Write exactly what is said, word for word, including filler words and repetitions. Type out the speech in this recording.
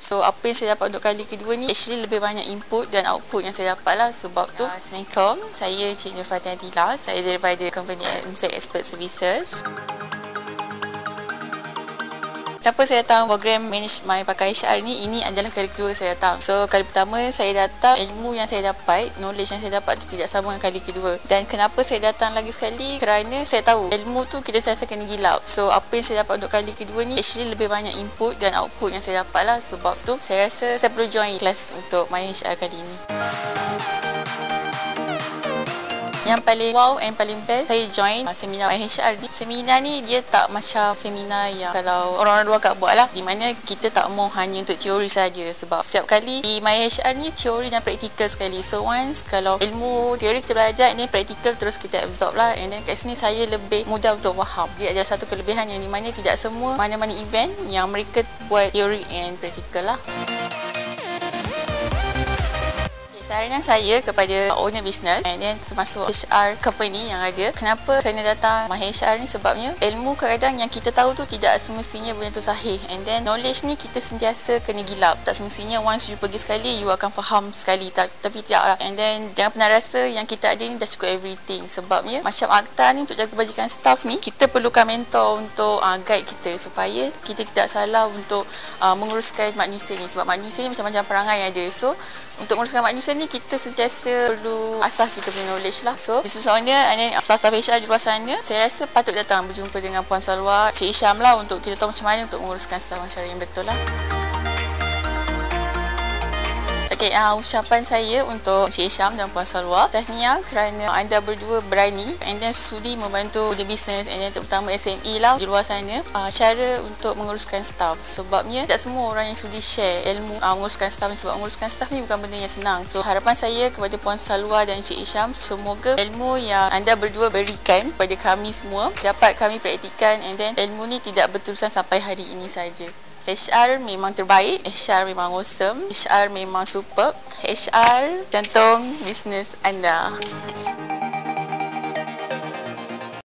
So apa yang saya dapat untuk kali kedua ni actually lebih banyak input dan output yang saya dapat lah. Sebab tu Assalamualaikum, saya Cik Nur Fatin Adila, saya daripada company M Z Expert Services. Kenapa saya datang program Manage My Pakai H R ni? Ini adalah kali kedua saya datang. So kali pertama saya datang, ilmu yang saya dapat, knowledge yang saya dapat tu tidak sama dengan kali kedua. Dan kenapa saya datang lagi sekali? Kerana saya tahu ilmu tu kita sentiasa kena gilap. So apa yang saya dapat untuk kali kedua ni actually lebih banyak input dan output yang saya dapat lah. Sebab tu saya rasa saya perlu join kelas untuk My H R kali ini. Yang paling wow and paling best, saya join seminar My H R ni. Seminar ni dia tak macam seminar yang kalau orang-orang luar kat buat lah, di mana kita tak mau hanya untuk teori saja. Sebab setiap kali di My H R ni teori dan praktikal sekali. So once kalau ilmu teori kita belajar, ini praktikal terus kita absorb lah. And then kat sini saya lebih mudah untuk faham. Dia adalah satu kelebihan yang di mana tidak semua mana-mana event yang mereka buat teori and praktikal lah. Saranan saya kepada owner business and then termasuk H R company yang ada, kenapa kena datang My H R ni? Sebabnya ilmu kadang-kadang yang kita tahu tu tidak semestinya benda tu sahih, and then knowledge ni kita sentiasa kena gilap. Tak semestinya once you pergi sekali you akan faham sekali, tapi tidak lah. And then jangan pernah rasa yang kita ada ni dah cukup everything. Sebabnya macam akta ni, untuk jaga kebajikan staff ni kita perlukan mentor untuk uh, guide kita supaya kita tidak salah untuk uh, menguruskan manusia ni. Sebab manusia ni macam-macam perangai ada. So untuk menguruskan manusia ni kita sentiasa perlu asah kita punya knowledge lah. So business owner and staff-staff H R di luar sana, saya rasa patut datang berjumpa dengan Puan Salwa, Cik Isyam lah, untuk kita tahu macam mana untuk menguruskan staff masyarakat yang betul lah. Okay, uh, ucapan saya untuk Cik Isyam dan Puan Salwa, tahniah kerana anda berdua berani and then sudi membantu the business and then terutama S M E lah di luar sana, uh, cara untuk menguruskan staff. Sebabnya tak semua orang yang sudi share ilmu uh, menguruskan staff ni. Sebab menguruskan staff ni bukan benda yang senang. So harapan saya kepada Puan Salwa dan Cik Isyam, semoga ilmu yang anda berdua berikan kepada kami semua dapat kami praktikan, and then ilmu ni tidak berterusan sampai hari ini saja. H R memang terbaik, H R memang awesome, H R memang super, H R jantung bisnes anda.